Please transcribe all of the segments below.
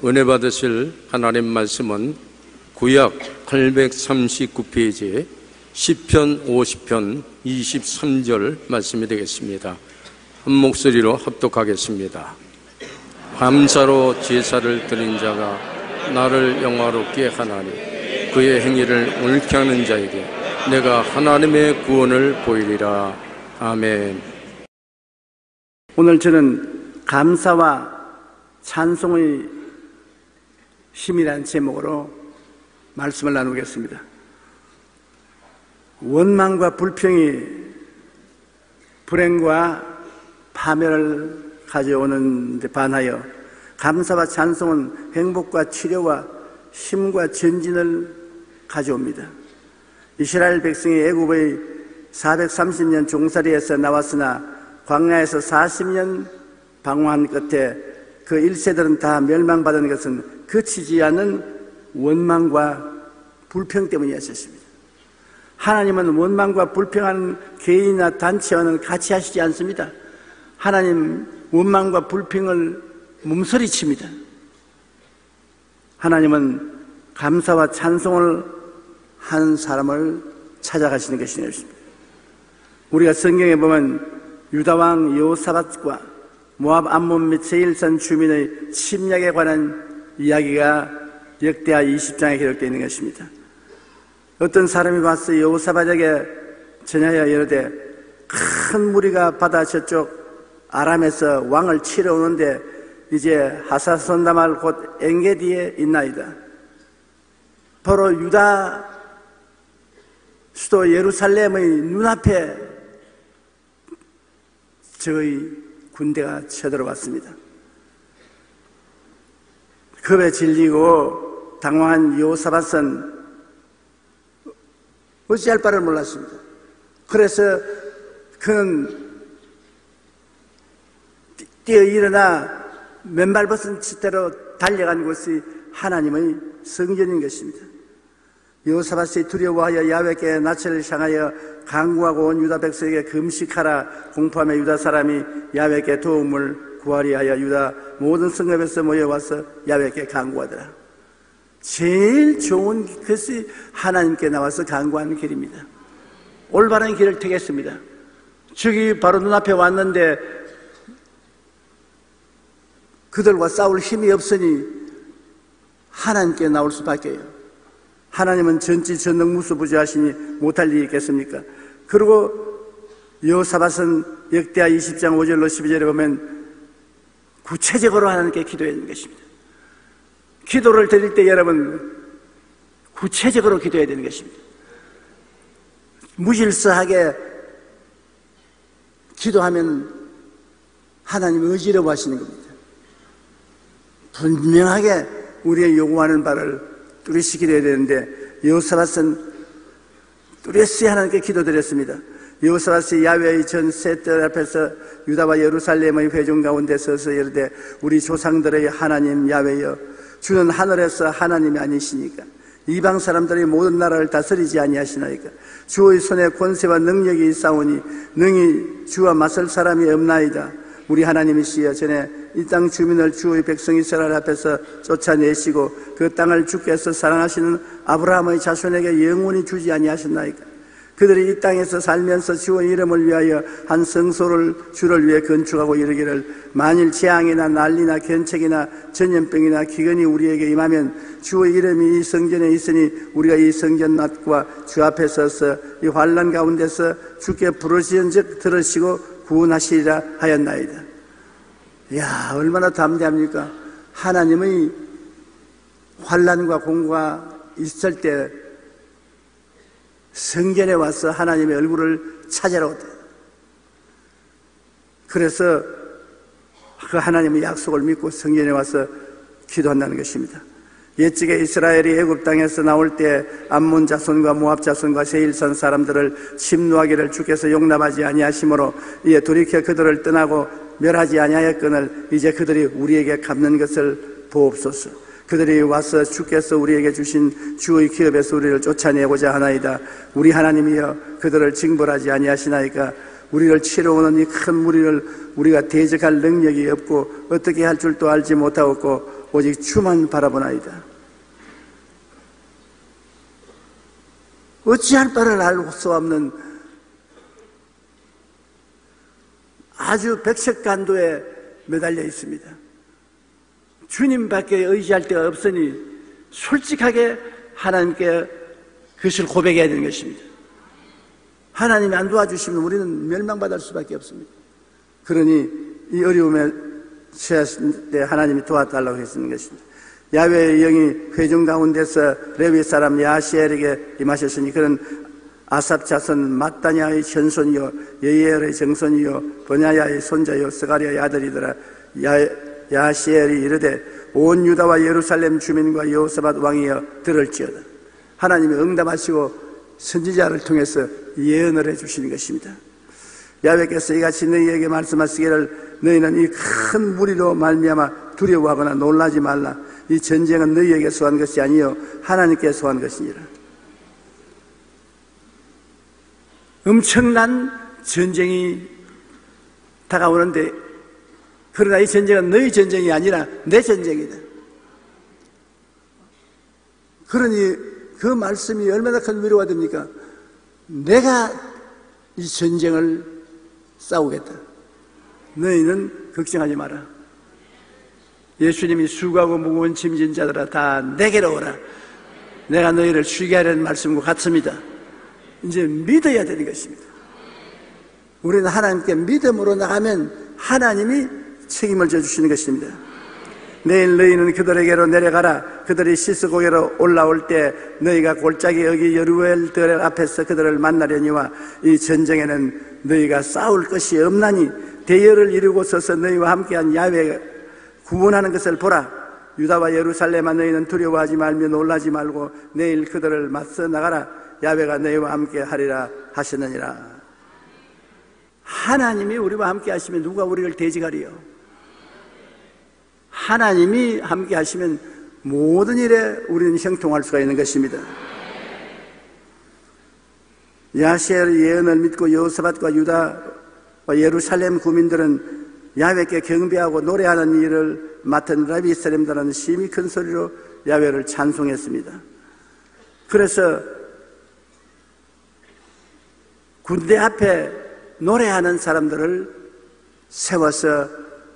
은혜 받으실 하나님 말씀은 구약 839페이지 시편 50편 23절 말씀이 되겠습니다. 한 목소리로 합독하겠습니다. 감사로 제사를 드린 자가 나를 영화롭게 하나니 그의 행위를 옳게 하는 자에게 내가 하나님의 구원을 보이리라. 아멘. 오늘 저는 감사와 찬송의 힘이라는 제목으로 말씀을 나누겠습니다. 원망과 불평이 불행과 파멸을 가져오는 데 반하여 감사와 찬송은 행복과 치료와 힘과 전진을 가져옵니다. 이스라엘 백성이 애굽의 430년 종살이에서 나왔으나 광야에서 40년 방황한 끝에 그 1세들은 다 멸망받은 것은 그치지 않는 원망과 불평 때문이었습니다. 하나님은 원망과 불평하는 개인이나 단체와는 같이 하시지 않습니다. 하나님 원망과 불평을 몸서리칩니다. 하나님은 감사와 찬송을 한 사람을 찾아가시는 것이 것입니다. 우리가 성경에 보면 유다왕 여호사밧과 모압 암몬 및 세일산 주민의 침략에 관한 이야기가 역대하 20장에 기록되어 있는 것입니다. 어떤 사람이 와서 여호사밧에게 전하여 이르되 큰 무리가 바다 저쪽 아람에서 왕을 치러 오는데 이제 하사손다말 곧 엔게디에 있나이다. 바로 유다 수도 예루살렘의 눈앞에 저의 군대가 쳐들어왔습니다. 겁에 질리고 당황한 여호사밧은 어찌할 바를 몰랐습니다. 그래서 그는 뛰어 일어나 맨발 벗은 채로 달려간 곳이 하나님의 성전인 것입니다. 여호사밧이 두려워하여 야훼께 낯을 향하여 간구하고 온 유다 백성에게 금식하라 공포하며 유다 사람이 야훼께 도움을 구하리 하여 유다 모든 성읍에서 모여와서 야훼께 간구하더라. 제일 좋은 것이 하나님께 나와서 간구하는 길입니다. 올바른 길을 택했습니다. 저기 바로 눈앞에 왔는데 그들과 싸울 힘이 없으니 하나님께 나올 수밖에요. 하나님은 전지전능무수부지하시니 못할 일이 있겠습니까? 그리고 여호사밧은 역대하 20장 5절로 12절에 보면 구체적으로 하나님께 기도하는 것입니다. 기도를 드릴 때 여러분 구체적으로 기도해야 되는 것입니다. 무질서하게 기도하면 하나님이 어지러워하시는 겁니다. 분명하게 우리의 요구하는 바를 뚜렷이 기도해야 되는데 여호사밧은 뚜렷이 하나님께 기도드렸습니다. 여호사밧이 야훼의 전 셋들 앞에서 유다와 예루살렘의 회중 가운데 서서 이르되 우리 조상들의 하나님 야훼여 주는 하늘에서 하나님이 아니시니까 이방 사람들의 모든 나라를 다스리지 아니하시나이까 주의 손에 권세와 능력이 있사오니 능히 주와 맞설 사람이 없나이다. 우리 하나님이시여 전에 이 땅 주민을 주의 백성 이스라엘 앞에서 쫓아내시고 그 땅을 주께서 사랑하시는 아브라함의 자손에게 영원히 주지 아니하셨나이까. 그들이 이 땅에서 살면서 주의 이름을 위하여 한 성소를 주를 위해 건축하고 이르기를 만일 재앙이나 난리나 견책이나 전염병이나 기근이 우리에게 임하면 주의 이름이 이 성전에 있으니 우리가 이 성전 낫과 주 앞에 서서 이 환난 가운데서 주께 부르시은즉 들으시고 구원하시리라 하였나이다. 이야, 얼마나 담대합니까? 하나님의 환난과 공고가 있을 때 성전에 와서 하나님의 얼굴을 찾으러 오다. 그래서 그 하나님의 약속을 믿고 성전에 와서 기도한다는 것입니다. 옛적에 이스라엘이 애굽 땅에서 나올 때 암몬 자손과 모압 자손과 세일산 사람들을 침노하기를 주께서 용납하지 아니하심으로 이에 돌이켜 그들을 떠나고 멸하지 아니하였거늘 이제 그들이 우리에게 갚는 것을 보옵소서. 그들이 와서 주께서 우리에게 주신 주의 기업에서 우리를 쫓아내고자 하나이다. 우리 하나님이여 그들을 징벌하지 아니하시나이까. 우리를 치러 오는 이 큰 무리를 우리가 대적할 능력이 없고 어떻게 할 줄도 알지 못하고 오직 주만 바라보나이다. 어찌할 바를 알 수 없는 아주 백색간도에 매달려 있습니다. 주님밖에 의지할 데가 없으니 솔직하게 하나님께 그것을 고백해야 되는 것입니다. 하나님이 안 도와주시면 우리는 멸망받을 수밖에 없습니다. 그러니 이 어려움에 처했을 때 하나님이 도와달라고 했는 것입니다. 야훼의 영이 회중 가운데서 레위 사람 야시엘에게 임하셨으니 그는 아삽 자손 마따냐의 전손이요 여이엘의 정손이요 버냐야의 손자요 스가랴의 아들이더라. 야시엘이 이르되 온 유다와 예루살렘 주민과 여호사밧 왕이여 들을지어다. 하나님이 응답하시고 선지자를 통해서 예언을 해주시는 것입니다. 야훼께서 이같이 너희에게 말씀하시기를 너희는 이 큰 무리로 말미암아 두려워하거나 놀라지 말라. 이 전쟁은 너희에게 소한 것이 아니요 하나님께 소한 것이니라. 엄청난 전쟁이 다가오는데 그러나 이 전쟁은 너희 전쟁이 아니라 내 전쟁이다. 그러니 그 말씀이 얼마나 큰 위로가 됩니까? 내가 이 전쟁을 싸우겠다. 너희는 걱정하지 마라. 예수님이 수고하고 무거운 짐진 자들아 다 내게로 오라. 내가 너희를 쉬게 하려는 말씀과 같습니다. 이제 믿어야 되는 것입니다. 우리는 하나님께 믿음으로 나가면 하나님이 책임을 져주시는 것입니다. 내일 너희는 그들에게로 내려가라. 그들이 시스고개로 올라올 때 너희가 골짜기 여기 여루엘들 앞에서 그들을 만나려니와 이 전쟁에는 너희가 싸울 것이 없나니 대열을 이루고 서서 너희와 함께한 야훼가 구원하는 것을 보라. 유다와 예루살렘아 너희는 두려워하지 말며 놀라지 말고 내일 그들을 맞서 나가라. 야훼가 너희와 함께 하리라 하시느니라. 하나님이 우리와 함께 하시면 누가 우리를 대적하리요? 하나님이 함께 하시면 모든 일에 우리는 형통할 수가 있는 것입니다. 야시엘의 예언을 믿고 여호사밧과 유다와 예루살렘 구민들은 야훼께 경배하고 노래하는 일을 맡은 라비 사람들은 심히 큰 소리로 야훼를 찬송했습니다. 그래서 군대 앞에 노래하는 사람들을 세워서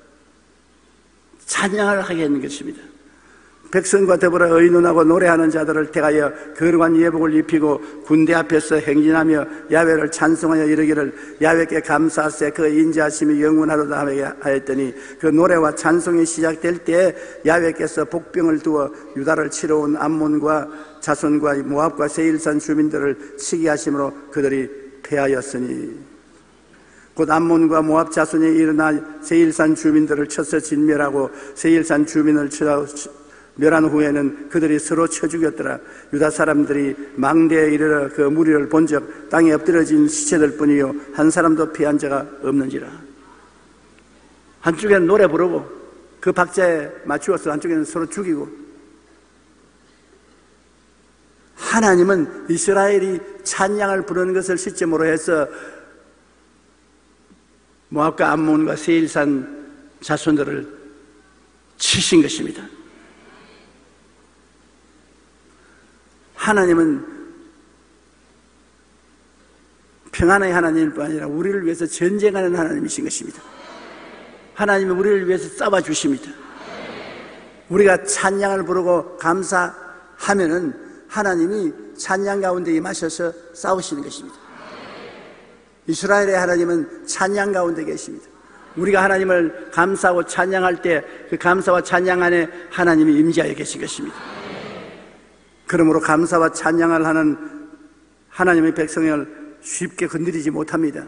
찬양을 하게 하는 것입니다. 백성과 더불어 의논하고 노래하는 자들을 택하여 거룩한 예복을 입히고 군대 앞에서 행진하며 야훼를 찬송하여 이르기를 야훼께 감사하세 그 인자하심이 영원하로다 하였더니 그 노래와 찬송이 시작될 때 야훼께서 복병을 두어 유다를 치러 온 암몬과 자손과 모압과 세일산 주민들을 치게 하심으로 그들이 패하였으니 곧 암몬과 모압 자손이 일어나 세일산 주민들을 쳐서 진멸하고 세일산 주민을 멸한 후에는 그들이 서로 쳐 죽였더라. 유다 사람들이 망대에 이르러 그 무리를 본즉 땅에 엎드려진 시체들 뿐이요 한 사람도 피한 자가 없는지라. 한쪽에는 노래 부르고 그 박자에 맞추어서 한쪽에는 서로 죽이고. 하나님은 이스라엘이 찬양을 부르는 것을 시점으로 해서 모압과 암몬과 세일산 자손들을 치신 것입니다. 하나님은 평안의 하나님일 뿐 아니라 우리를 위해서 전쟁하는 하나님이신 것입니다. 하나님은 우리를 위해서 싸워주십니다. 우리가 찬양을 부르고 감사하면은 하나님이 찬양 가운데 임하셔서 싸우시는 것입니다. 이스라엘의 하나님은 찬양 가운데 계십니다. 우리가 하나님을 감사하고 찬양할 때 그 감사와 찬양 안에 하나님이 임재하여 계신 것입니다. 그러므로 감사와 찬양을 하는 하나님의 백성을 쉽게 건드리지 못합니다.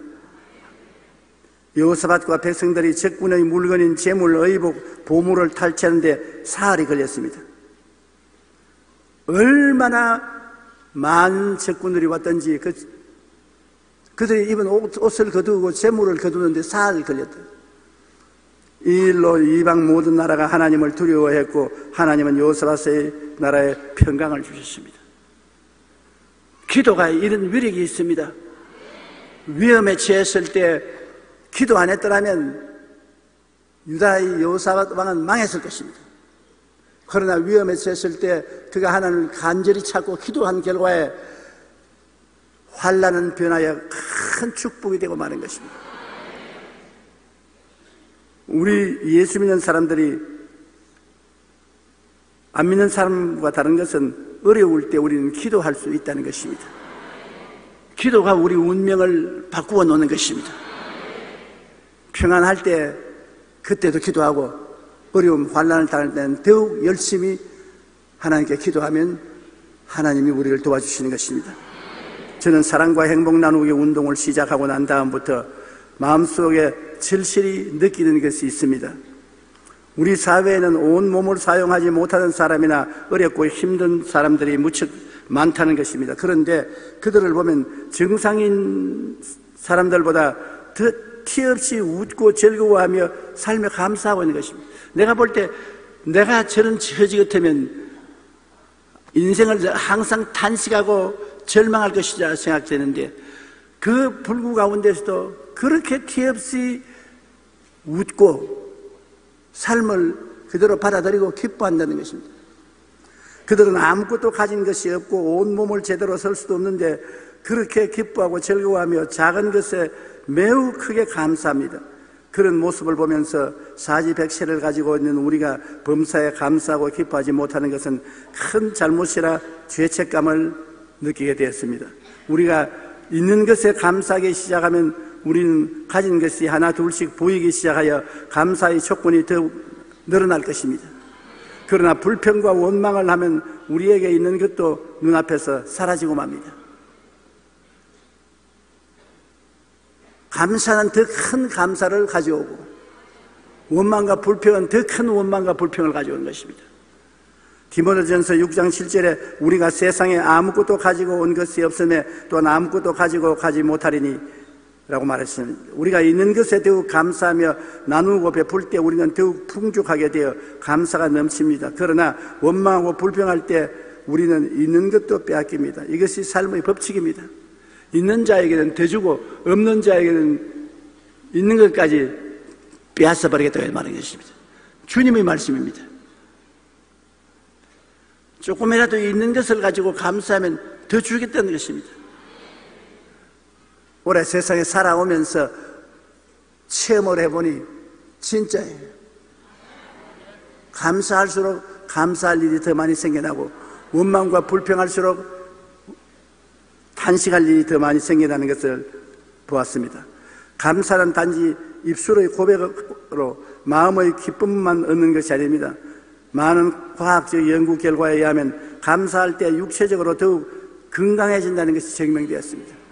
여호사밧과 백성들이 적군의 물건인 재물, 의복, 보물을 탈취하는데 사흘이 걸렸습니다. 얼마나 많은 적군들이 왔던지 그들이 입은 옷을 거두고 재물을 거두는데 사흘이 걸렸다. 이 일로 이방 모든 나라가 하나님을 두려워했고 하나님은 여호사밧의 나라에 평강을 주셨습니다. 기도가 이런 위력이 있습니다. 위험에 처했을 때 기도 안 했더라면 유다의 여호사밧 왕은 망했을 것입니다. 그러나 위험에 처했을 때 그가 하나님을 간절히 찾고 기도한 결과에 환난은 변하여 큰 축복이 되고 마는 것입니다. 우리 예수 믿는 사람들이 안 믿는 사람과 다른 것은 어려울 때 우리는 기도할 수 있다는 것입니다. 기도가 우리 운명을 바꾸어 놓는 것입니다. 평안할 때 그때도 기도하고 어려움, 환난을 당할 때는 더욱 열심히 하나님께 기도하면 하나님이 우리를 도와주시는 것입니다. 저는 사랑과 행복 나누기 운동을 시작하고 난 다음부터 마음속에 절실히 느끼는 것이 있습니다. 우리 사회에는 온몸을 사용하지 못하는 사람이나 어렵고 힘든 사람들이 무척 많다는 것입니다. 그런데 그들을 보면 정상인 사람들보다 더 티없이 웃고 즐거워하며 삶에 감사하고 있는 것입니다. 내가 볼 때 내가 저런 처지 같으면 인생을 항상 탄식하고 절망할 것이라 생각되는데 그 불구 가운데서도 그렇게 티없이 웃고 삶을 그대로 받아들이고 기뻐한다는 것입니다. 그들은 아무것도 가진 것이 없고 온몸을 제대로 설 수도 없는데 그렇게 기뻐하고 즐거워하며 작은 것에 매우 크게 감사합니다. 그런 모습을 보면서 사지백세를 가지고 있는 우리가 범사에 감사하고 기뻐하지 못하는 것은 큰 잘못이라 죄책감을 느끼게 되었습니다. 우리가 있는 것에 감사하기 시작하면 우리는 가진 것이 하나 둘씩 보이기 시작하여 감사의 조건이 더욱 늘어날 것입니다. 그러나 불평과 원망을 하면 우리에게 있는 것도 눈앞에서 사라지고 맙니다. 감사는 더 큰 감사를 가져오고 원망과 불평은 더 큰 원망과 불평을 가져오는 것입니다. 디모데전서 6장 7절에 우리가 세상에 아무것도 가지고 온 것이 없음에 또한 아무것도 가지고 가지 못하리니 라고 말했습니다. 우리가 있는 것에 더욱 감사하며 나누고 베풀 때 우리는 더욱 풍족하게 되어 감사가 넘칩니다. 그러나 원망하고 불평할 때 우리는 있는 것도 빼앗깁니다. 이것이 삶의 법칙입니다. 있는 자에게는 더 주고 없는 자에게는 있는 것까지 빼앗아 버리겠다고 말하는 것입니다. 주님의 말씀입니다. 조금이라도 있는 것을 가지고 감사하면 더 주겠다는 것입니다. 올해 세상에 살아오면서 체험을 해보니 진짜예요. 감사할수록 감사할 일이 더 많이 생겨나고 원망과 불평할수록 탄식할 일이 더 많이 생겨나는 것을 보았습니다. 감사는 단지 입술의 고백으로 마음의 기쁨만 얻는 것이 아닙니다. 많은 과학적 연구 결과에 의하면 감사할 때 육체적으로 더욱 건강해진다는 것이 증명되었습니다.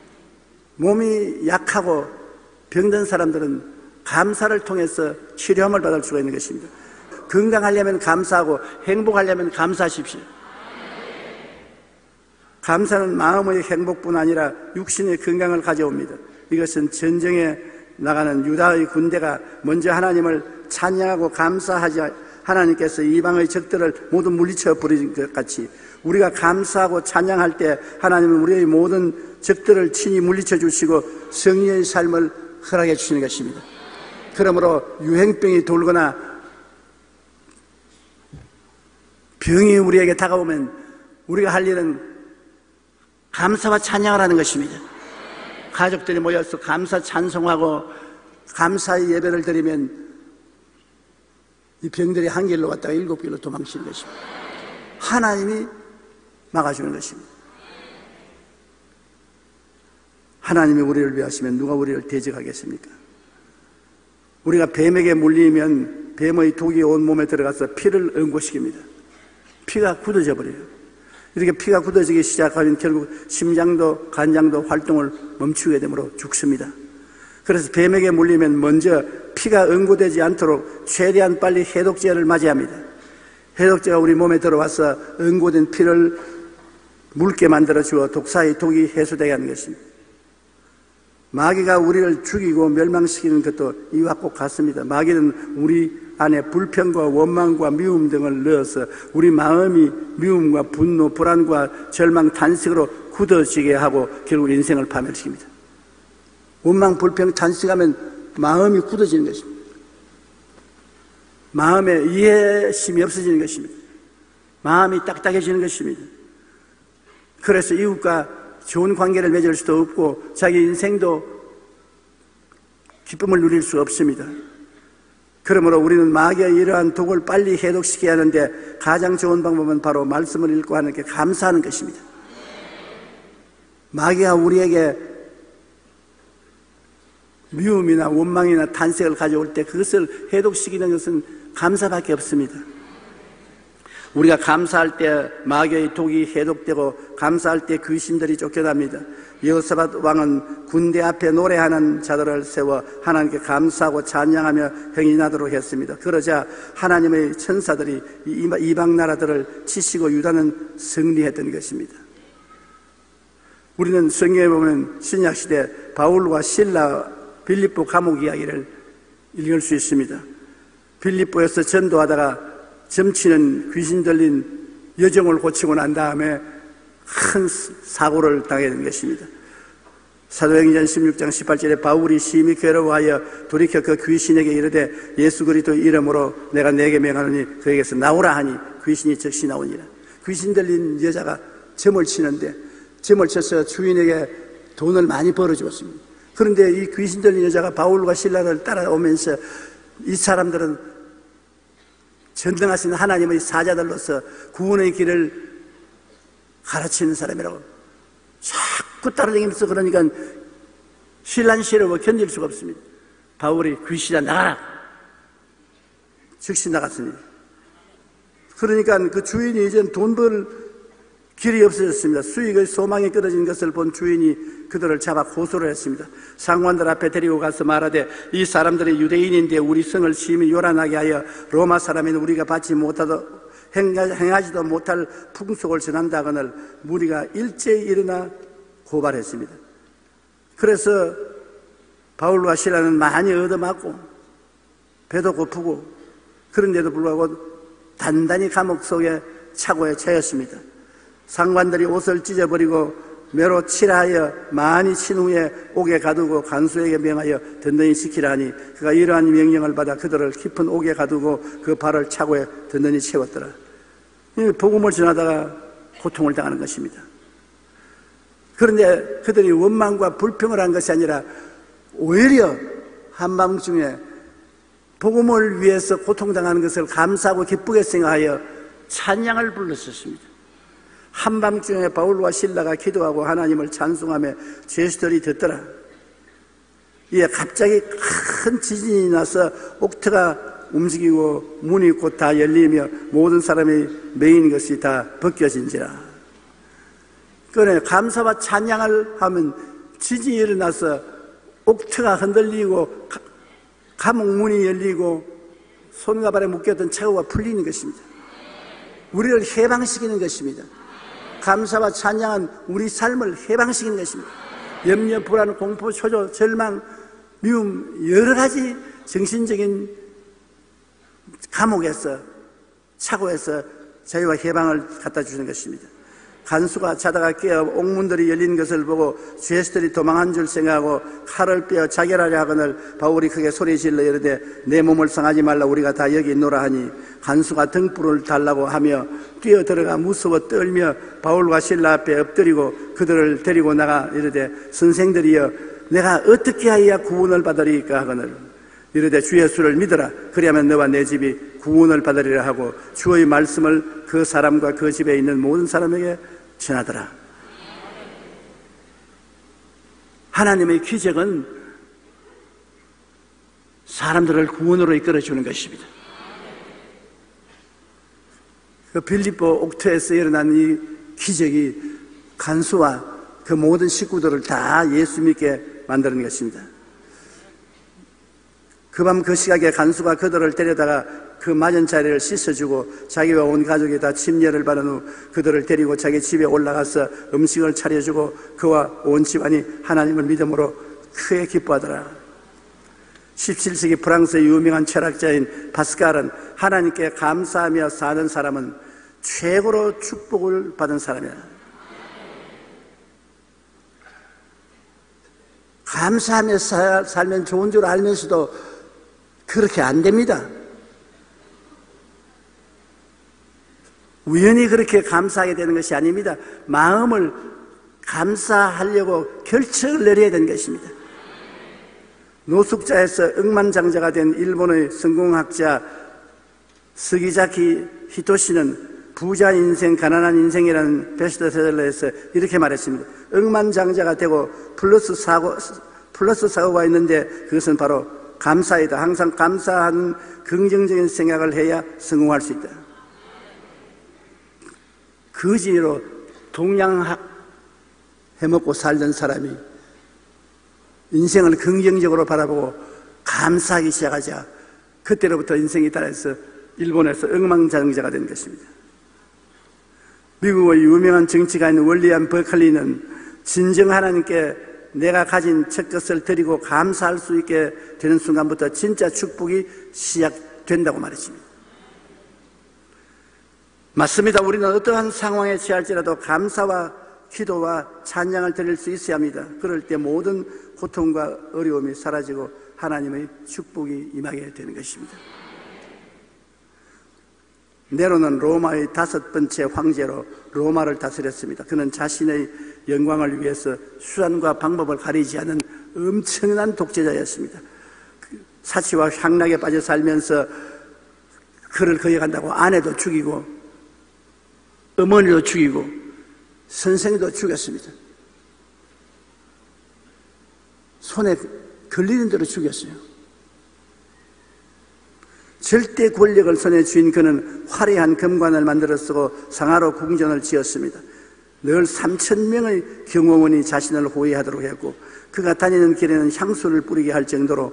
몸이 약하고 병든 사람들은 감사를 통해서 치료함을 받을 수가 있는 것입니다. 건강하려면 감사하고 행복하려면 감사하십시오. 감사는 마음의 행복뿐 아니라 육신의 건강을 가져옵니다. 이것은 전쟁에 나가는 유다의 군대가 먼저 하나님을 찬양하고 감사하지 하나님께서 이방의 적들을 모두 물리쳐 버리는 것 같이 우리가 감사하고 찬양할 때 하나님은 우리의 모든 적들을 친히 물리쳐 주시고 성리의 삶을 허락해 주시는 것입니다. 그러므로 유행병이 돌거나 병이 우리에게 다가오면 우리가 할 일은 감사와 찬양을 하는 것입니다. 가족들이 모여서 감사 찬송하고 감사의 예배를 드리면 이 병들이 한 길로 갔다가 7길로 도망치는 것입니다. 하나님이 막아주는 것입니다. 하나님이 우리를 위하시면 누가 우리를 대적하겠습니까? 우리가 뱀에게 물리면 뱀의 독이 온몸에 들어가서 피를 응고시킵니다. 피가 굳어져 버려요. 이렇게 피가 굳어지기 시작하면 결국 심장도 간장도 활동을 멈추게 되므로 죽습니다. 그래서 뱀에게 물리면 먼저 피가 응고되지 않도록 최대한 빨리 해독제를 맞이합니다. 해독제가 우리 몸에 들어와서 응고된 피를 묽게 만들어주어 독사의 독이 해소되게 하는 것입니다. 마귀가 우리를 죽이고 멸망시키는 것도 이와 꼭 같습니다. 마귀는 우리 안에 불평과 원망과 미움 등을 넣어서 우리 마음이 미움과 분노, 불안과 절망, 탄식으로 굳어지게 하고 결국 인생을 파멸시킵니다. 원망, 불평, 탄식하면 마음이 굳어지는 것입니다. 마음에 이해심이 없어지는 것입니다. 마음이 딱딱해지는 것입니다. 그래서 이웃과 좋은 관계를 맺을 수도 없고 자기 인생도 기쁨을 누릴 수 없습니다. 그러므로 우리는 마귀의 이러한 독을 빨리 해독시켜야 하는데 가장 좋은 방법은 바로 말씀을 읽고 하나님께 감사하는 것입니다. 마귀가 우리에게 미움이나 원망이나 탄색을 가져올 때 그것을 해독시키는 것은 감사밖에 없습니다. 우리가 감사할 때 마귀의 독이 해독되고 감사할 때 귀신들이 쫓겨납니다. 여호사밧 왕은 군대 앞에 노래하는 자들을 세워 하나님께 감사하고 찬양하며 행진하도록 했습니다. 그러자 하나님의 천사들이 이방 나라들을 치시고 유다는 승리했던 것입니다. 우리는 성경에 보면 신약시대 바울과 실라 빌립보 감옥 이야기를 읽을 수 있습니다. 빌립보에서 전도하다가 점치는 귀신 들린 여정을 고치고 난 다음에 큰 사고를 당하게 된 것입니다. 사도행전 16장 18절에 바울이 심히 괴로워하여 돌이켜 그 귀신에게 이르되 예수 그리스도의 이름으로 내가 네게 명하노니 그에게서 나오라 하니 귀신이 즉시 나오니라. 귀신 들린 여자가 점을 치는데 점을 쳐서 주인에게 돈을 많이 벌어주었습니다. 그런데 이 귀신 들린 여자가 바울과 실라를 따라오면서 이 사람들은 전능하신 하나님의 사자들로서 구원의 길을 가르치는 사람이라고 자꾸 따라다니면서 그러니까 신란시러워 견딜 수가 없습니다. 바울이 귀신아 나가라! 즉시 나갔습니다. 그러니까 그 주인이 이제는 돈 벌 길이 없어졌습니다. 수익의 소망이 끊어진 것을 본 주인이 그들을 잡아 고소를 했습니다. 상관들 앞에 데리고 가서 말하되 이 사람들이 유대인인데 우리 성을 심히 요란하게 하여 로마 사람인 우리가 받지 못하도 행하지도 못할 풍속을 전한다거늘 무리가 일제히 일어나 고발했습니다. 그래서 바울과 실라는 많이 얻어맞고 배도 고프고 그런데도 불구하고 단단히 감옥 속에 차고에 차였습니다. 상관들이 옷을 찢어버리고 매로 칠하여 많이 친 후에 옥에 가두고 간수에게 명하여 든든히 지키라 하니 그가 이러한 명령을 받아 그들을 깊은 옥에 가두고 그 발을 차고에 든든히 채웠더라. 복음을 전하다가 고통을 당하는 것입니다. 그런데 그들이 원망과 불평을 한 것이 아니라 오히려 한밤중에 복음을 위해서 고통당하는 것을 감사하고 기쁘게 생각하여 찬양을 불렀었습니다. 한밤중에 바울과 실라가 기도하고 하나님을 찬송하며 죄수들이 듣더라. 이에 갑자기 큰 지진이 나서 옥토가 움직이고 문이 곧 다 열리며 모든 사람이 매인 것이 다 벗겨진지라. 그러네 감사와 찬양을 하면 지진이 일어나서 옥토가 흔들리고 감옥 문이 열리고 손과 발에 묶였던 차고가 풀리는 것입니다. 우리를 해방시키는 것입니다. 감사와 찬양은 우리 삶을 해방시키는 것입니다. 염려, 불안, 공포, 초조, 절망, 미움 여러 가지 정신적인 감옥에서 차고에서 자유와 해방을 갖다 주는 것입니다. 간수가 자다가 깨어 옥문들이 열린 것을 보고 죄수들이 도망한 줄 생각하고 칼을 빼어 자결하려 하거늘 바울이 크게 소리질러 이르되 내 몸을 상하지 말라 우리가 다 여기 있노라 하니 간수가 등불을 달라고 하며 뛰어들어가 무서워 떨며 바울과 실라 앞에 엎드리고 그들을 데리고 나가 이르되 선생들이여 내가 어떻게 하여야 구원을 받으리까 하거늘 이르되 주 예수를 믿어라 그리하면 너와 내 집이 구원을 받으리라 하고 주의 말씀을 그 사람과 그 집에 있는 모든 사람에게 전하더라. 하나님의 기적은 사람들을 구원으로 이끌어주는 것입니다. 그 빌립보 옥토에서 일어난 이 기적이 간수와 그 모든 식구들을 다 예수 믿게 만드는 것입니다. 그 밤 그 시각에 간수가 그들을 데려다가 그 맞은 자리를 씻어주고 자기와 온 가족이 다 침례를 받은 후 그들을 데리고 자기 집에 올라가서 음식을 차려주고 그와 온 집안이 하나님을 믿음으로 크게 기뻐하더라. 17세기 프랑스의 유명한 철학자인 파스칼은 하나님께 감사하며 사는 사람은 최고로 축복을 받은 사람이야. 감사하며 살면 좋은 줄 알면서도 그렇게 안 됩니다. 우연히 그렇게 감사하게 되는 것이 아닙니다. 마음을 감사하려고 결정을 내려야 되는 것입니다. 노숙자에서 억만장자가 된 일본의 성공학자 스기자키 히토시는 부자 인생, 가난한 인생이라는 베스트셀러에서 이렇게 말했습니다. 억만장자가 되고 플러스 사고가 있는데 그것은 바로 감사이다. 항상 감사하는 긍정적인 생각을 해야 성공할 수 있다. 거지로 동양 해먹고 살던 사람이 인생을 긍정적으로 바라보고 감사하기 시작하자 그때로부터 인생이 따라서 일본에서 억만장자가 된 것입니다. 미국의 유명한 정치가인 윌리엄 버클리는 진정 하나님께 내가 가진 첫 것을 드리고 감사할 수 있게 되는 순간부터 진짜 축복이 시작된다고 말했습니다. 맞습니다. 우리는 어떠한 상황에 처할지라도 감사와 기도와 찬양을 드릴 수 있어야 합니다. 그럴 때 모든 고통과 어려움이 사라지고 하나님의 축복이 임하게 되는 것입니다. 네로는 로마의 5번째 황제로 로마를 다스렸습니다. 그는 자신의 영광을 위해서 수단과 방법을 가리지 않은 엄청난 독재자였습니다. 사치와 향락에 빠져 살면서 그를 거역한다고 아내도 죽이고 어머니도 죽이고 선생도 죽였습니다. 손에 걸리는 대로 죽였어요. 절대 권력을 손에 쥔 그는 화려한 금관을 만들어 쓰고 상하로 궁전을 지었습니다. 늘 3,000명의 경호원이 자신을 호위하도록 했고 그가 다니는 길에는 향수를 뿌리게 할 정도로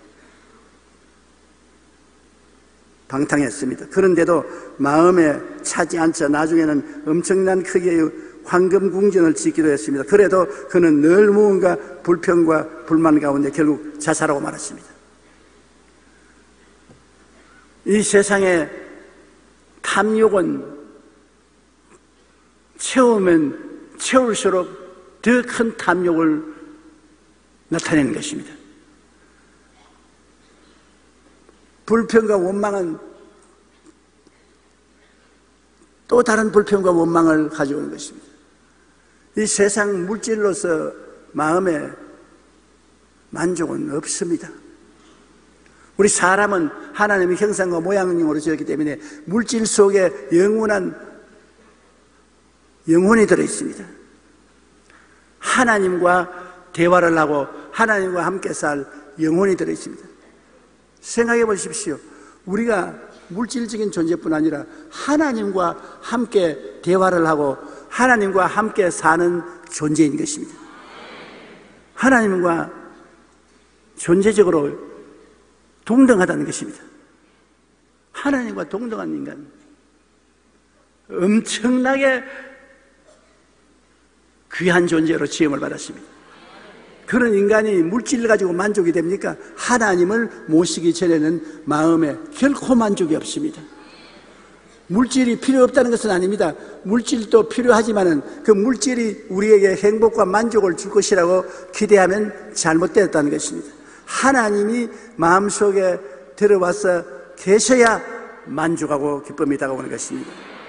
방탕했습니다. 그런데도 마음에 차지 않자 나중에는 엄청난 크기의 황금 궁전을 짓기도 했습니다. 그래도 그는 늘 무언가 불평과 불만 가운데 결국 자살하고 말았습니다. 이 세상에 탐욕은 채우면 채울수록 더 큰 탐욕을 나타내는 것입니다. 불평과 원망은 또 다른 불평과 원망을 가져오는 것입니다. 이 세상 물질로서 마음에 만족은 없습니다. 우리 사람은 하나님의 형상과 모양으로 지었기 때문에 물질 속에 영원한 영혼이 들어있습니다. 하나님과 대화를 하고 하나님과 함께 살 영혼이 들어있습니다. 생각해 보십시오. 우리가 물질적인 존재뿐 아니라 하나님과 함께 대화를 하고 하나님과 함께 사는 존재인 것입니다. 하나님과 존재적으로 동등하다는 것입니다. 하나님과 동등한 인간, 엄청나게 귀한 존재로 지음을 받았습니다. 그런 인간이 물질을 가지고 만족이 됩니까? 하나님을 모시기 전에는 마음에 결코 만족이 없습니다. 물질이 필요 없다는 것은 아닙니다. 물질도 필요하지만은 그 물질이 우리에게 행복과 만족을 줄 것이라고 기대하면 잘못되었다는 것입니다. 하나님이 마음속에 들어와서 계셔야 만족하고 기쁨이 다가오는 것입니다.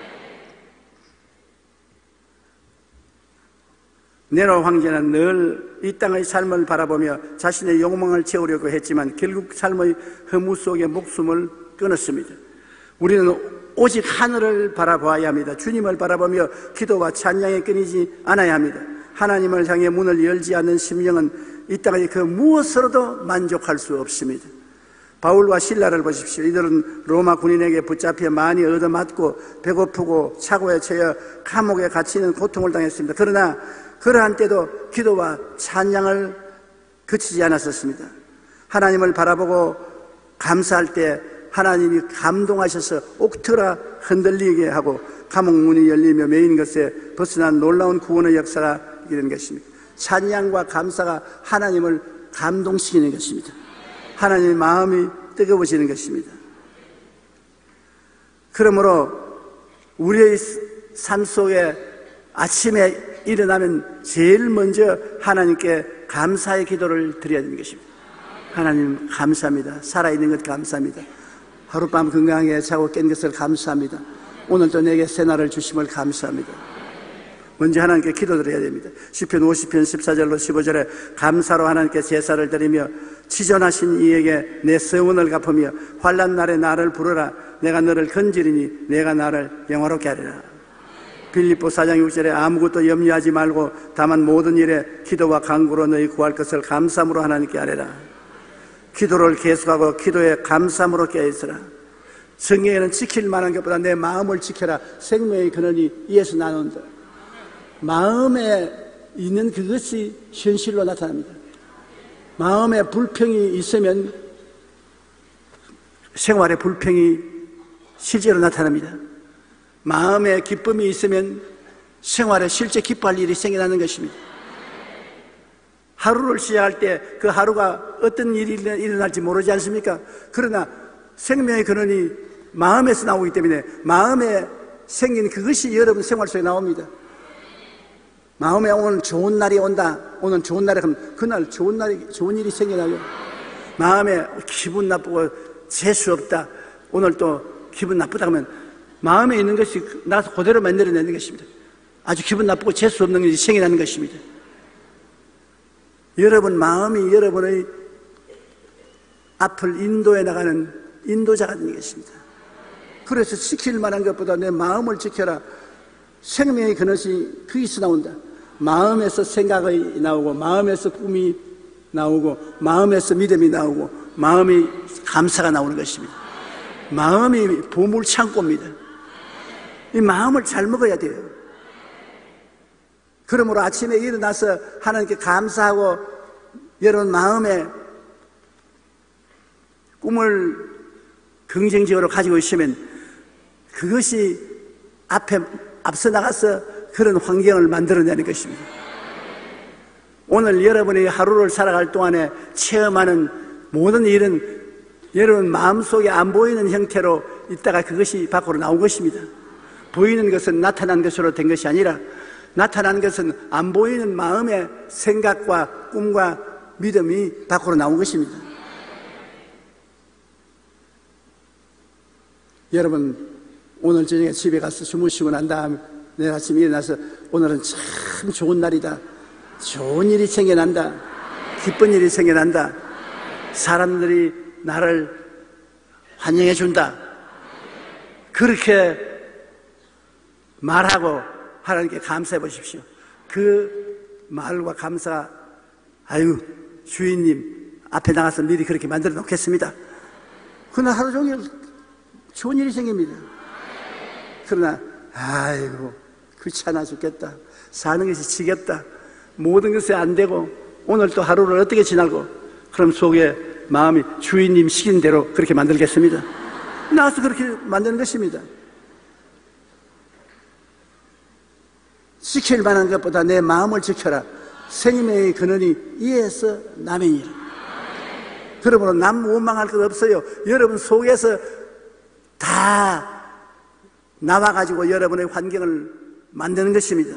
네로 황제는 늘 이 땅의 삶을 바라보며 자신의 욕망을 채우려고 했지만 결국 삶의 허무 속에 목숨을 끊었습니다. 우리는 오직 하늘을 바라보아야 합니다. 주님을 바라보며 기도와 찬양에 끊이지 않아야 합니다. 하나님을 향해 문을 열지 않는 심령은 이 땅의 그 무엇으로도 만족할 수 없습니다. 바울과 실라를 보십시오. 이들은 로마 군인에게 붙잡혀 많이 얻어맞고 배고프고 차고에 처해 감옥에 갇히는 고통을 당했습니다. 그러나 그러한 때도 기도와 찬양을 그치지 않았었습니다. 하나님을 바라보고 감사할 때 하나님이 감동하셔서 옥터가 흔들리게 하고 감옥 문이 열리며 메인 것에 벗어난 놀라운 구원의 역사가 이런 것입니다. 찬양과 감사가 하나님을 감동시키는 것입니다. 하나님의 마음이 뜨거워지는 것입니다. 그러므로 우리의 삶 속에 아침에 일어나면 제일 먼저 하나님께 감사의 기도를 드려야 되는 것입니다. 하나님 감사합니다. 살아있는 것 감사합니다. 하룻밤 건강하게 자고 깬 것을 감사합니다. 오늘도 내게 새 날을 주심을 감사합니다. 먼저 하나님께 기도드려야 됩니다. 시편 50편 14절로 15절에 감사로 하나님께 제사를 드리며 치전하신 이에게 내 성원을 갚으며 환난 날에 나를 부르라. 내가 너를 건지리니 내가 나를 영화롭게 하리라. 빌립보 4장 6절에 아무것도 염려하지 말고 다만 모든 일에 기도와 간구로 너희 구할 것을 감사함으로 하나님께 아뢰라. 기도를 계속하고 기도에 감사함으로 깨어있으라. 성경에는 지킬 만한 것보다 내 마음을 지켜라. 생명의 근원이 이에서 나온다. 마음에 있는 그것이 현실로 나타납니다. 마음에 불평이 있으면 생활에 불평이 실제로 나타납니다. 마음에 기쁨이 있으면 생활에 실제 기뻐할 일이 생겨나는 것입니다. 하루를 시작할 때 그 하루가 어떤 일이 일어날지 모르지 않습니까? 그러나 생명의 근원이 마음에서 나오기 때문에 마음에 생긴 그것이 여러분 생활 속에 나옵니다. 마음에 오늘 좋은 날이 온다. 오늘 좋은 날이 그럼 그날 좋은 일이 생겨나요. 마음에 기분 나쁘고 재수 없다. 오늘 또 기분 나쁘다 하면 마음에 있는 것이 나서 그대로 만들어내는 것입니다. 아주 기분 나쁘고 재수 없는 것이 생겨나는 것입니다. 여러분 마음이 여러분의 앞을 인도해 나가는 인도자가 되는 것입니다. 그래서 지킬 만한 것보다 내 마음을 지켜라. 생명의 근원이 거기서 나온다. 마음에서 생각이 나오고 마음에서 꿈이 나오고 마음에서 믿음이 나오고 마음이 감사가 나오는 것입니다. 마음이 보물 창고입니다. 이 마음을 잘 먹어야 돼요. 그러므로 아침에 일어나서 하나님께 감사하고 여러분 마음에 꿈을 긍정적으로 가지고 있으면 그것이 앞서 나가서 그런 환경을 만들어내는 것입니다. 오늘 여러분이 하루를 살아갈 동안에 체험하는 모든 일은 여러분 마음속에 안 보이는 형태로 있다가 그것이 밖으로 나온 것입니다. 보이는 것은 나타난 것으로 된 것이 아니라 나타난 것은 안 보이는 마음의 생각과 꿈과 믿음이 밖으로 나온 것입니다. 여러분 오늘 저녁에 집에 가서 주무시고 난 다음 내일 아침에 일어나서 오늘은 참 좋은 날이다. 좋은 일이 생겨난다. 기쁜 일이 생겨난다. 사람들이 나를 환영해 준다. 그렇게 말하고 하나님께 감사해 보십시오. 그 말과 감사, 아유 주인님 앞에 나가서 미리 그렇게 만들어 놓겠습니다. 그날 하루 종일 좋은 일이 생깁니다. 그러나 아이고 귀찮아 죽겠다. 사는 것이 지겹다. 모든 것이 안 되고 오늘 또 하루를 어떻게 지나고 그럼 속에 마음이 주인님 시킨 대로 그렇게 만들겠습니다. 나와서 그렇게 만드는 것입니다. 지킬 만한 것보다 내 마음을 지켜라. 생명의 근원이 이에서 남이니라. 그러므로 남 원망할 것 없어요. 여러분 속에서 다 나와가지고 여러분의 환경을 만드는 것입니다.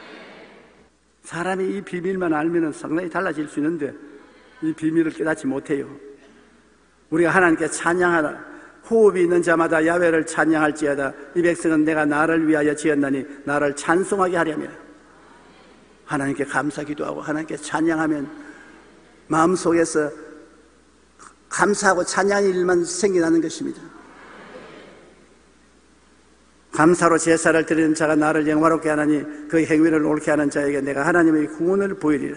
사람이 이 비밀만 알면 상당히 달라질 수 있는데 이 비밀을 깨닫지 못해요. 우리가 하나님께 찬양하라. 호흡이 있는 자마다 야훼를 찬양할지어다. 이 백성은 내가 나를 위하여 지었나니 나를 찬송하게 하려며. 하나님께 감사 기도하고 하나님께 찬양하면 마음속에서 감사하고 찬양의 일만 생겨나는 것입니다. 감사로 제사를 드리는 자가 나를 영화롭게 하나니 그 행위를 옳게 하는 자에게 내가 하나님의 구원을 보이리라.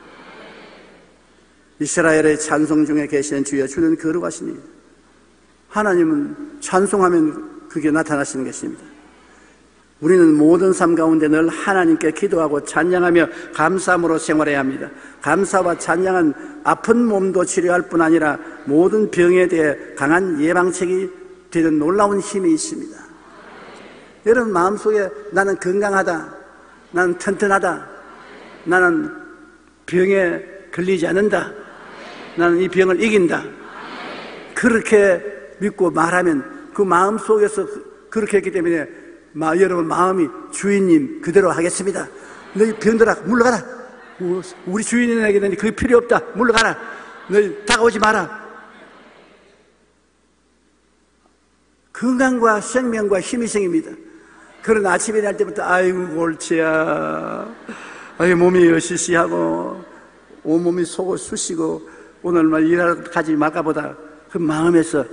이스라엘의 찬송 중에 계시는 주여 주는 거룩하시니. 하나님은 찬송하면 그게 나타나시는 것입니다. 우리는 모든 삶 가운데 늘 하나님께 기도하고 찬양하며 감사함으로 생활해야 합니다. 감사와 찬양은 아픈 몸도 치료할 뿐 아니라 모든 병에 대해 강한 예방책이 되는 놀라운 힘이 있습니다. 여러분 마음속에 나는 건강하다, 나는 튼튼하다, 나는 병에 걸리지 않는다, 나는 이 병을 이긴다, 그렇게 믿고 말하면 그 마음속에서 그렇게 했기 때문에 여러분 마음이 주인님 그대로 하겠습니다. 너희 병들아 물러가라. 우리 주인에게는 그게 필요 없다. 물러가라. 너희 다가오지 마라. 건강과 생명과 힘이 생깁니다. 그런 아침에 일어날 때부터 아이고 골치야, 아이고 몸이 여시시하고 온몸이 속을 쑤시고 오늘 말 일하러 가지 말까 보다 그 마음에서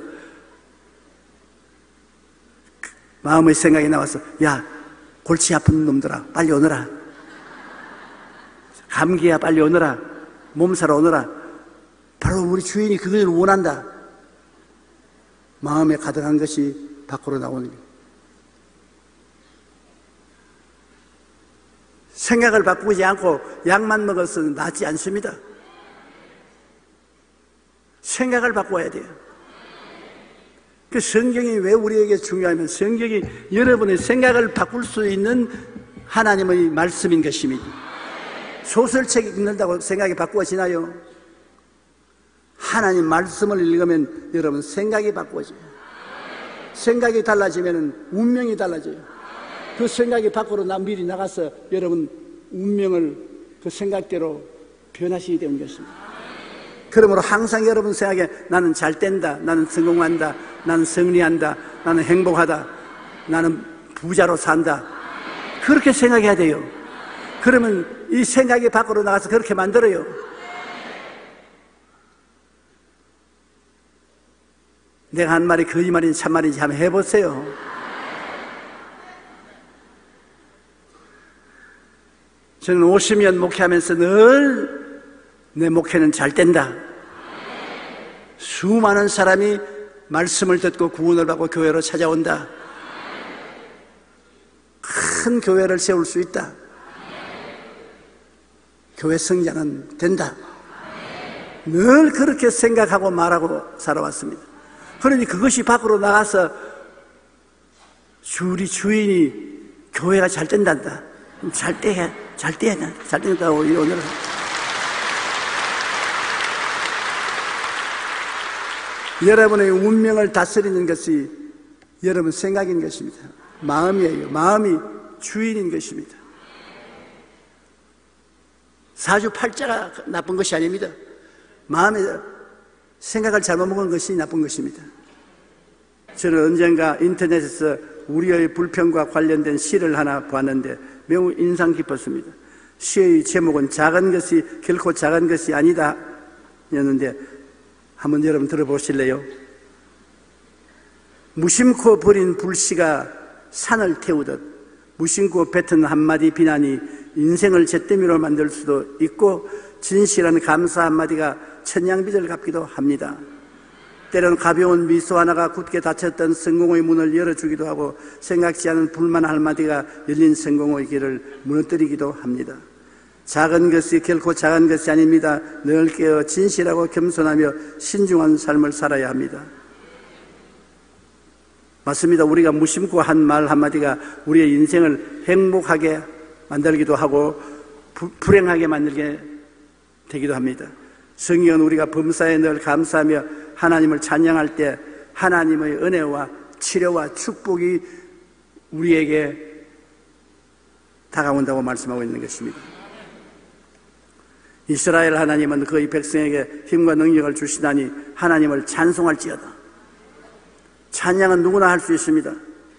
마음의 생각이 나와서 야 골치 아픈 놈들아 빨리 오너라, 감기야 빨리 오너라, 몸살아 오너라. 바로 우리 주인이 그걸 원한다. 마음에 가득한 것이 밖으로 나오는 거예요. 생각을 바꾸지 않고 약만 먹어서는 낫지 않습니다. 생각을 바꿔야 돼요. 그 성경이 왜 우리에게 중요하면 성경이 여러분의 생각을 바꿀 수 있는 하나님의 말씀인 것입니다. 소설책 읽는다고 생각이 바꾸어지나요? 하나님 말씀을 읽으면 여러분 생각이 바꾸어져요. 생각이 달라지면 운명이 달라져요. 그 생각이 밖으로 미리 나가서 여러분 운명을 그 생각대로 변화시키게 되는 것입니다. 그러므로 항상 여러분 생각에 나는 잘 된다, 나는 성공한다, 나는 승리한다, 나는 행복하다, 나는 부자로 산다, 그렇게 생각해야 돼요. 그러면 이 생각이 밖으로 나가서 그렇게 만들어요. 내가 한 말이 거짓말인지 참말인지 한번 해보세요. 저는 50년 목회하면서 늘 내 목회는 잘 된다. 수많은 사람이 말씀을 듣고 구원을 받고 교회로 찾아온다. 큰 교회를 세울 수 있다. 교회 성장은 된다. 늘 그렇게 생각하고 말하고 살아왔습니다. 그러니 그것이 밖으로 나가서 우리 주인이 교회가 잘 된단다. 잘 된다고 오늘 여러분의 운명을 다스리는 것이 여러분 생각인 것입니다. 마음이에요. 마음이 주인인 것입니다. 사주팔자가 나쁜 것이 아닙니다. 마음에 생각을 잘못 먹은 것이 나쁜 것입니다. 저는 언젠가 인터넷에서 우리의 불평과 관련된 시를 하나 봤는데 매우 인상 깊었습니다. 시의 제목은 작은 것이 결코 작은 것이 아니다 였는데 한번 여러분 들어보실래요? 무심코 버린 불씨가 산을 태우듯 무심코 뱉은 한마디 비난이 인생을 잿더미로 만들 수도 있고 진실한 감사 한마디가 천냥빚을 갚기도 합니다. 때론 가벼운 미소 하나가 굳게 닫혔던 성공의 문을 열어주기도 하고 생각지 않은 불만 한마디가 열린 성공의 길을 무너뜨리기도 합니다. 작은 것이 결코 작은 것이 아닙니다. 늘 깨어 진실하고 겸손하며 신중한 삶을 살아야 합니다. 맞습니다. 우리가 무심코 한 말 한마디가 우리의 인생을 행복하게 만들기도 하고 불행하게 만들게 되기도 합니다. 성경은 우리가 범사에 늘 감사하며 하나님을 찬양할 때 하나님의 은혜와 치료와 축복이 우리에게 다가온다고 말씀하고 있는 것입니다. 이스라엘 하나님은 그의 백성에게 힘과 능력을 주시다니 하나님을 찬송할지어다. 찬양은 누구나 할 수 있습니다.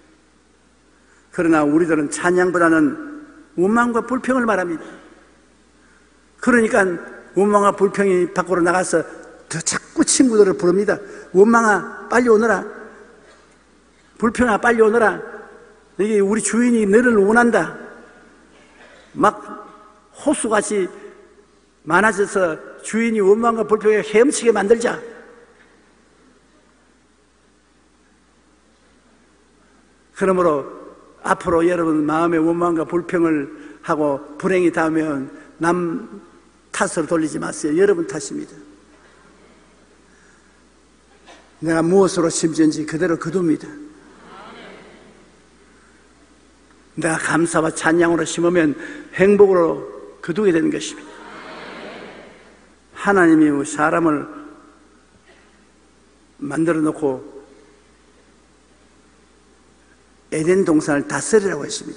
그러나 우리들은 찬양보다는 원망과 불평을 말합니다. 그러니까 원망과 불평이 밖으로 나가서 더 자꾸 친구들을 부릅니다. 원망아 빨리 오너라, 불평아 빨리 오너라. 이게 우리 주인이 너를 원한다. 막 호수같이 많아져서 주인이 원망과 불평에 헤엄치게 만들자. 그러므로 앞으로 여러분 마음의 원망과 불평을 하고 불행이 닿으면 남 탓으로 돌리지 마세요. 여러분 탓입니다. 내가 무엇으로 심지은지 그대로 거둡니다. 내가 감사와 찬양으로 심으면 행복으로 거두게 되는 것입니다. 하나님이 사람을 만들어 놓고 에덴 동산을 다스리라고 했습니다.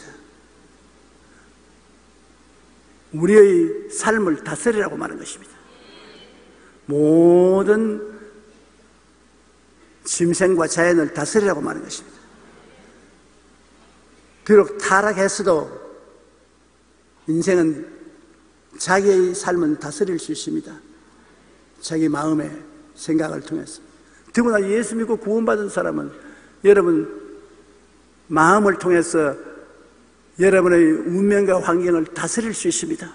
우리의 삶을 다스리라고 말한 것입니다. 모든 짐승과 자연을 다스리라고 말하는 것입니다. 비록 타락했어도 인생은 자기의 삶은 다스릴 수 있습니다. 자기 마음의 생각을 통해서. 더구나 예수 믿고 구원받은 사람은 여러분 마음을 통해서 여러분의 운명과 환경을 다스릴 수 있습니다.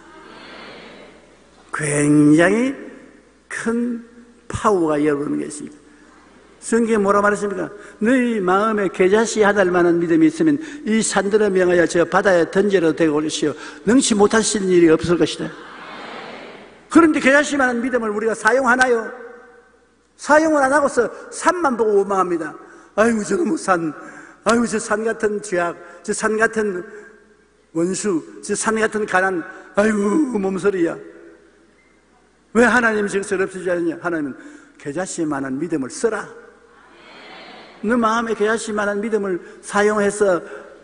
굉장히 큰 파워가 여러분에게 있습니다. 성경에 뭐라 말했습니까? 너희 마음에 겨자씨 하늘만한 믿음이 있으면 이 산들을 명하여 저 바다에 던져도 되고 그러시오. 능치 못하시는 일이 없을 것이다. 그런데 겨자씨만한 믿음을 우리가 사용하나요? 사용을 안 하고서 산만 보고 원망합니다. 아이고 저놈의 산, 아이고 저 산 같은 죄악, 저 산 같은 원수, 저 산 같은 가난, 아이고 몸서리야. 왜 하나님이 저것을 없애지 않느냐? 하나님은 겨자씨만한 믿음을 써라. 너 마음에 겨자씨만한 믿음을 사용해서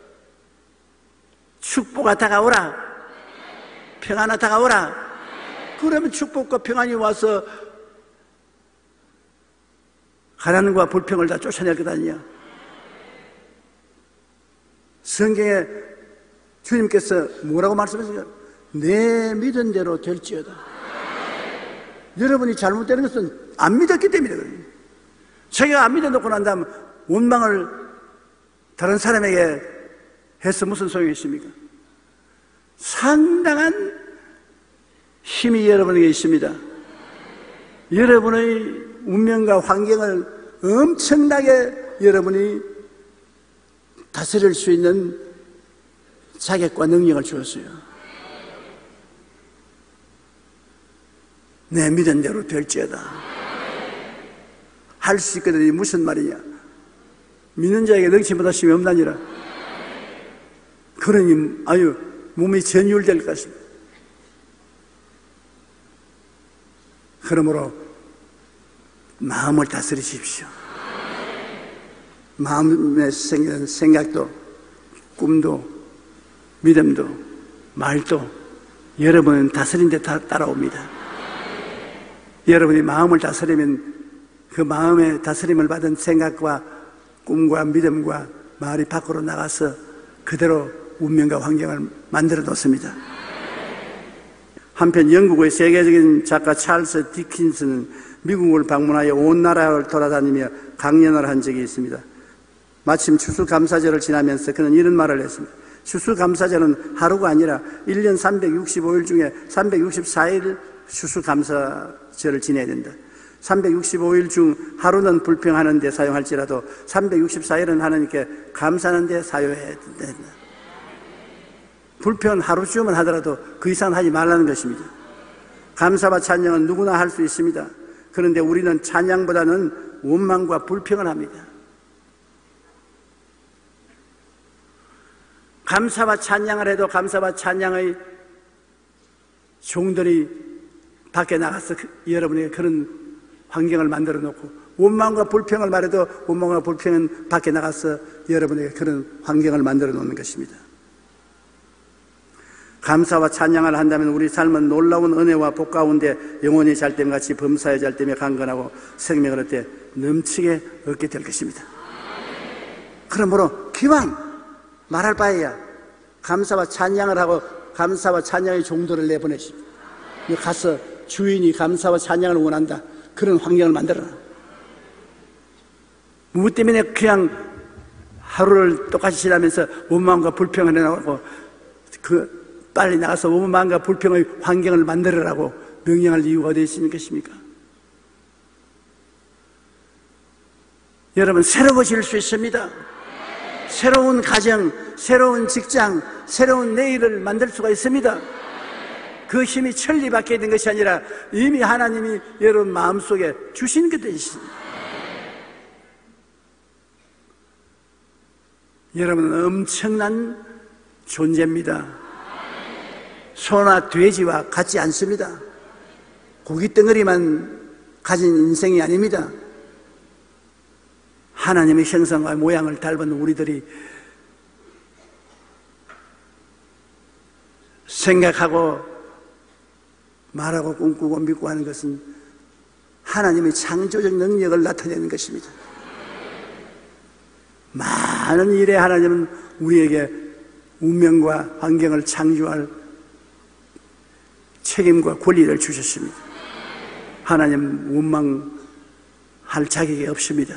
축복이 다가오라. 평안이 다가오라. 그러면 축복과 평안이 와서 가난과 불평을 다 쫓아낼 것 아니냐. 성경에 주님께서 뭐라고 말씀하십니까? 내 믿은 대로 될지어다. 여러분이 잘못되는 것은 안 믿었기 때문이거든요. 자기가 안 믿어놓고 난 다음 원망을 다른 사람에게 해서 무슨 소용이 있습니까? 상당한 힘이 여러분에게 있습니다. 여러분의 운명과 환경을 엄청나게 여러분이 다스릴 수 있는 자격과 능력을 주었어요. 내 믿은 대로 될지어다. 할 수 있거든요. 무슨 말이냐? 믿는 자에게 능치 못하심이 없나니라. 그러니 아유 몸이 전율될 것 같습니다. 그러므로 마음을 다스리십시오. 마음에 생기는 생각도 꿈도 믿음도 말도 여러분은 다스린 데 따라옵니다. 여러분이 마음을 다스리면 그 마음의 다스림을 받은 생각과 꿈과 믿음과 말이 밖으로 나가서 그대로 운명과 환경을 만들어 놓습니다. 한편 영국의 세계적인 작가 찰스 디킨스는 미국을 방문하여 온 나라를 돌아다니며 강연을 한 적이 있습니다. 마침 추수감사절을 지나면서 그는 이런 말을 했습니다. 추수감사절은 하루가 아니라 1년 365일 중에 364일 추수감사절을 지내야 된다. 365일 중 하루는 불평하는 데 사용할지라도 364일은 하나님께 감사하는 데 사용해야 된다. 불평은 하루쯤은 하더라도 그 이상 하지 말라는 것입니다. 감사와 찬양은 누구나 할 수 있습니다. 그런데 우리는 찬양보다는 원망과 불평을 합니다. 감사와 찬양을 해도 감사와 찬양의 종들이 밖에 나가서 여러분에게 그런 환경을 만들어 놓고, 원망과 불평을 말해도 원망과 불평은 밖에 나가서 여러분에게 그런 환경을 만들어 놓는 것입니다. 감사와 찬양을 한다면 우리 삶은 놀라운 은혜와 복 가운데 영원히 잘됨같이 범사에 잘됨에 강건하고 생명을 얻되 넘치게 얻게 될 것입니다. 그러므로 기왕 말할 바에야 감사와 찬양을 하고 감사와 찬양의 종도를 내보내십시오. 가서 주인이 감사와 찬양을 원한다. 그런 환경을 만들어라. 무엇 때문에 그냥 하루를 똑같이 지나면서 원망과 불평을 해나가고 빨리 나가서 원망과 불평의 환경을 만들어라고 명령할 이유가 어디 있는 것입니까? 여러분 새로워질 수 있습니다. 새로운 가정, 새로운 직장, 새로운 내일을 만들 수가 있습니다. 그 힘이 천리밖에 있는 것이 아니라 이미 하나님이 여러분 마음속에 주신 것이십니다. 여러분은 엄청난 존재입니다. 소나 돼지와 같지 않습니다. 고깃덩어리만 가진 인생이 아닙니다. 하나님의 형상과 모양을 닮은 우리들이 생각하고 말하고 꿈꾸고 믿고 하는 것은 하나님의 창조적 능력을 나타내는 것입니다. 많은 일에 하나님은 우리에게 운명과 환경을 창조할 책임과 권리를 주셨습니다. 하나님 원망할 자격이 없습니다.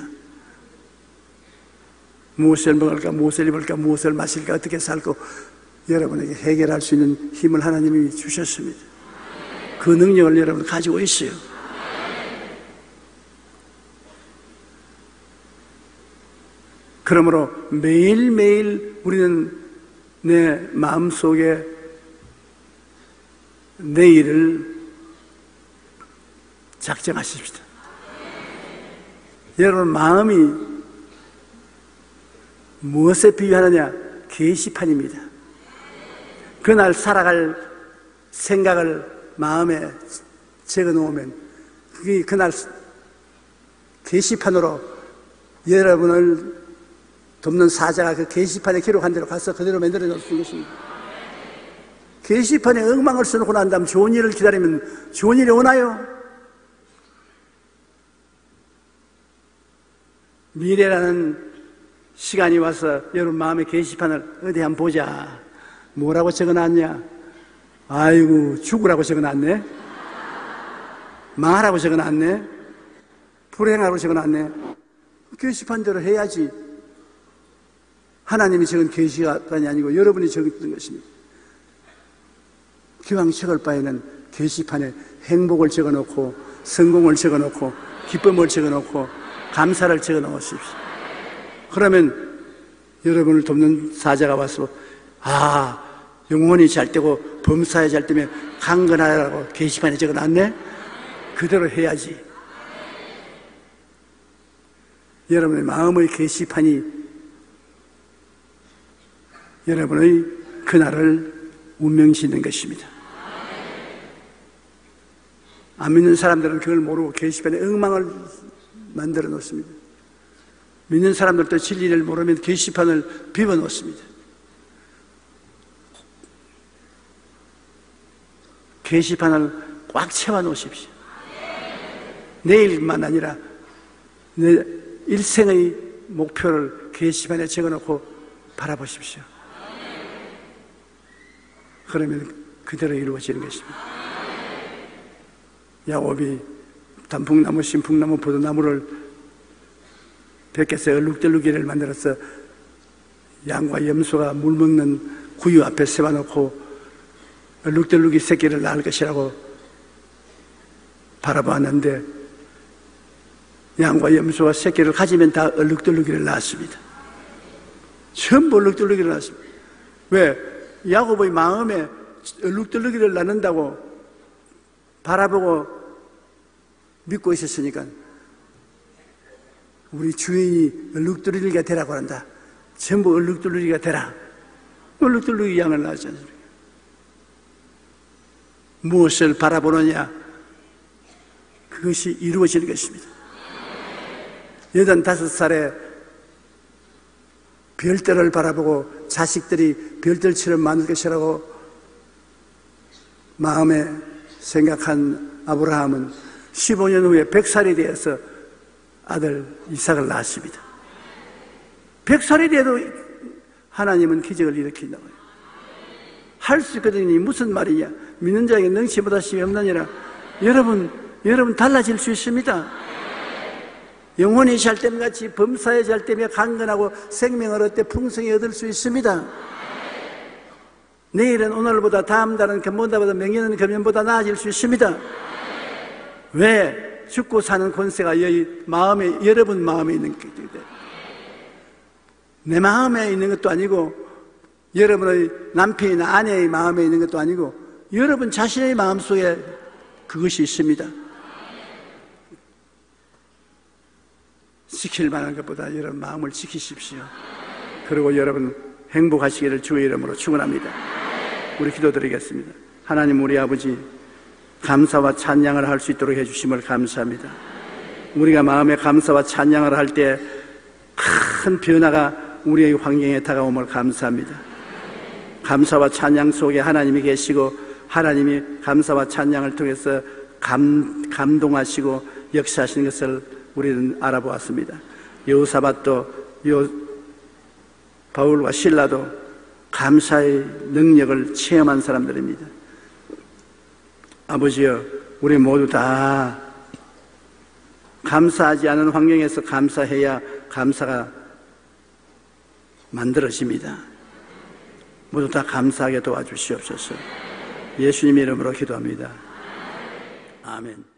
무엇을 먹을까, 무엇을 입을까, 무엇을 마실까, 어떻게 살고 여러분에게 해결할 수 있는 힘을 하나님이 주셨습니다. 그 능력을 여러분 가지고 있어요. 그러므로 매일매일 우리는 내 마음속에 내일을 작정하십시다. 여러분 마음이 무엇에 비유하느냐? 게시판입니다. 그날 살아갈 생각을 마음에 적어 놓으면 그게 그날 게시판으로 여러분을 돕는 사자가 그 게시판에 기록한 대로 가서 그대로 만들어 놓을 수 있는 것입니다. 게시판에 엉망을 써놓고 난 다음 좋은 일을 기다리면 좋은 일이 오나요? 미래라는 시간이 와서 여러분 마음의 게시판을 어디 한번 보자. 뭐라고 적어놨냐? 아이고 죽으라고 적어놨네. 망하라고 적어놨네. 불행하라고 적어놨네. 게시판대로 해야지. 하나님이 적은 게시판이 아니고 여러분이 적었던 것입니다. 기왕 적을 바에는 게시판에 행복을 적어놓고 성공을 적어놓고 기쁨을 적어놓고 감사를 적어놓으십시오. 그러면 여러분을 돕는 사자가 와서 영혼이 잘 되고 범사에 잘 되면 강건하라고 게시판에 적어놨네? 그대로 해야지. 여러분의 마음의 게시판이 여러분의 그날을 운명짓는 것입니다. 안 믿는 사람들은 그걸 모르고 게시판에 엉망을 만들어 놓습니다. 믿는 사람들도 진리를 모르면 게시판을 비워 놓습니다. 게시판을 꽉 채워 놓으십시오. 내일만 아니라 내 일생의 목표를 게시판에 적어 놓고 바라보십시오. 그러면 그대로 이루어지는 것입니다. 야곱이 단풍나무, 신풍나무, 포도나무를 벽에서 얼룩덜룩이를 만들어서 양과 염소가 물 먹는 구유 앞에 세워놓고 얼룩덜룩이 새끼를 낳을 것이라고 바라보았는데 양과 염소가 새끼를 가지면 다 얼룩덜룩이를 낳았습니다. 전부 얼룩덜룩이를 낳았습니다. 왜? 야곱의 마음에 얼룩덜룩이를 낳는다고 바라보고 믿고 있었으니까 우리 주인이 얼룩덜룩이가 되라고 한다. 전부 얼룩덜룩이가 되라. 얼룩덜룩이 양을 낳았지 않습니까? 무엇을 바라보느냐? 그것이 이루어지는 것입니다. 85살에 별들을 바라보고 자식들이 별들처럼 많을 것이라고 마음에 생각한 아브라함은 15년 후에 100살이 되어서 아들 이삭을 낳았습니다. 100살이 돼도 하나님은 기적을 일으킨다고요. 할 수 있거든요. 무슨 말이냐? 믿는 자에게 능치보다 심이 없느니라. 여러분 달라질 수 있습니다. 영혼이 잘됨 같이 범사에 잘되며 강건하고 생명을 얻되 풍성히 얻을 수 있습니다. 내일은 오늘보다 다음 달은 금보다보다 명년은 금년보다 나아질 수 있습니다. 왜? 죽고 사는 권세가 여러분 마음에 있는 거기 때문에. 내 마음에 있는 것도 아니고 여러분의 남편이나 아내의 마음에 있는 것도 아니고 여러분 자신의 마음속에 그것이 있습니다. 지킬 만한 것보다 여러분 마음을 지키십시오. 그리고 여러분 행복하시기를 주의 이름으로 축원합니다. 우리 기도드리겠습니다. 하나님 우리 아버지 감사와 찬양을 할 수 있도록 해주심을 감사합니다. 우리가 마음에 감사와 찬양을 할 때 큰 변화가 우리의 환경에 다가옴을 감사합니다. 감사와 찬양 속에 하나님이 계시고 하나님이 감사와 찬양을 통해서 감동하시고 역사하시는 것을 우리는 알아보았습니다. 여호사밧도 바울과 실라도 감사의 능력을 체험한 사람들입니다. 아버지여, 우리 모두 다 감사하지 않은 환경에서 감사해야 감사가 만들어집니다. 모두 다 감사하게 도와주시옵소서. 예수님의 이름으로 기도합니다. 아멘.